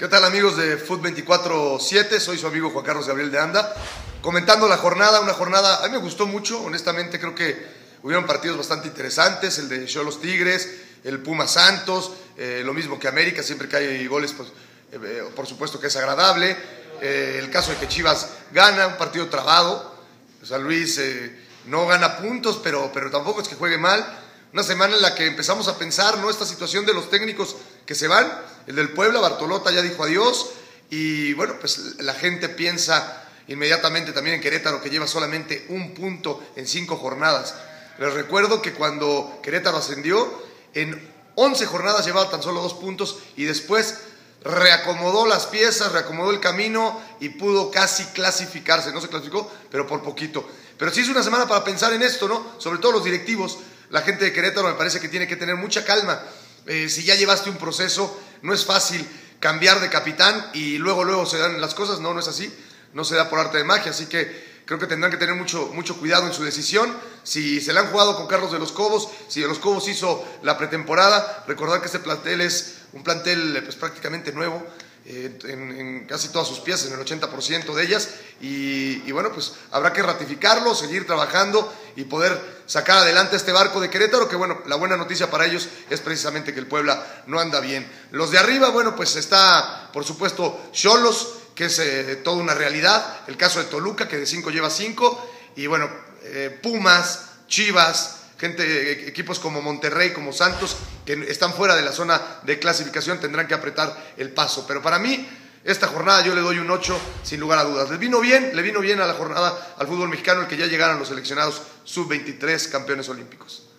¿Qué tal, amigos de Foot 24/7? Soy su amigo Juan Carlos Gabriel de Anda. Comentando la jornada, una jornada, a mí me gustó mucho, honestamente creo que hubieron partidos bastante interesantes, el de Xolos Tigres, el Puma Santos, lo mismo que América, siempre que hay goles, pues, por supuesto que es agradable. El caso de que Chivas gana, un partido trabado, San Luis no gana puntos, pero tampoco es que juegue mal. Una semana en la que empezamos a pensar, ¿no?, esta situación de los técnicos que se van. El del Puebla, Bartolota, ya dijo adiós. Y bueno, pues la gente piensa inmediatamente también en Querétaro, que lleva solamente un punto en 5 jornadas. Les recuerdo que cuando Querétaro ascendió, en 11 jornadas llevaba tan solo 2 puntos y después reacomodó las piezas, reacomodó el camino y pudo casi clasificarse. No se clasificó, pero por poquito. Pero sí es una semana para pensar en esto, ¿no? Sobre todo los directivos. La gente de Querétaro me parece que tiene que tener mucha calma. Si ya llevaste un proceso, no es fácil cambiar de capitán y luego se dan las cosas. No es así. No se da por arte de magia. Así que creo que tendrán que tener mucho cuidado en su decisión. Si se la han jugado con Carlos de los Cobos, si de los Cobos hizo la pretemporada, recordar que este plantel es un plantel pues, prácticamente nuevo. En casi todas sus piezas, en el 80% de ellas, y bueno, pues habrá que ratificarlo, seguir trabajando y poder sacar adelante este barco de Querétaro, que bueno, la buena noticia para ellos es precisamente que el Puebla no anda bien. Los de arriba, bueno, pues está por supuesto Xolos, que es toda una realidad, el caso de Toluca, que de 5 lleva 5, y bueno, Pumas, Chivas, equipos como Monterrey, como Santos, que están fuera de la zona de clasificación, tendrán que apretar el paso. Pero para mí, esta jornada yo le doy un 8 sin lugar a dudas. Le vino bien a la jornada al fútbol mexicano el que ya llegaran los seleccionados sub-23 campeones olímpicos.